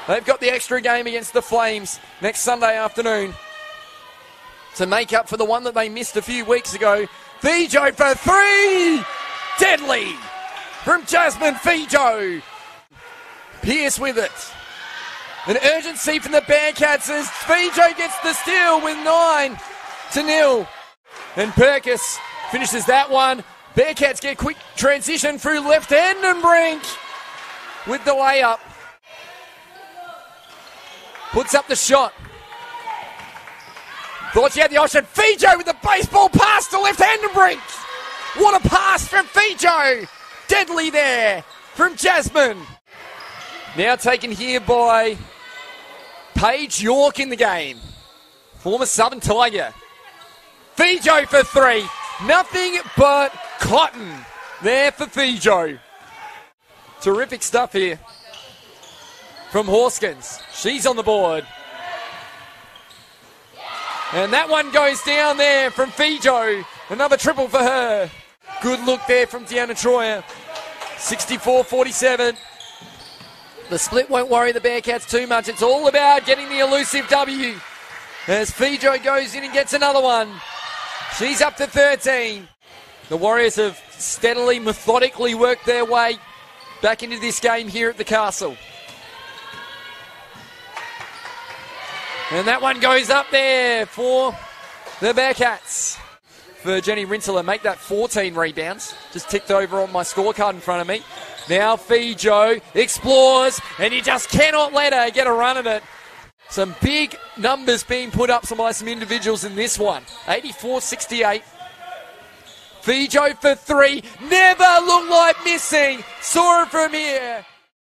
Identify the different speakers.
Speaker 1: They've got the extra game against the Flames next Sunday afternoon to make up for the one that they missed a few weeks ago. Fijo for three! Deadly! From Jasmine Fijo. Pearce with it. An urgency from the Bearcats as Fijo gets the steal with 9-0. And Perkis finishes that one. Bearcats get quick transition through left hand and Brink with the layup. Puts up the shot. Thought she had the option. Fijo with the baseball pass to left hand and Brink. What a pass from Fijo. Deadly there from Jasmine. Now taken here by Paige York in the game. Former Southern Tiger. Fijo for three. Nothing but cotton there for Fijo. Terrific stuff here from Horskins. She's on the board. And that one goes down there from Fijo. Another triple for her. Good look there from Deanna Troyer. 64-47. The split won't worry the Bearcats too much. It's all about getting the elusive W. As Fijo goes in and gets another one. She's up to 13. The Warriors have steadily, methodically worked their way back into this game here at the Castle. And that one goes up there for the Bearcats. For Jenny Rinsler, make that 14 rebounds. Just ticked over on my scorecard in front of me. Now Fijo explores, and you just cannot let her get a run at it. Some big numbers being put up by some individuals in this one. 84-68. Fijo for three. Never looked like missing. Saw it from here.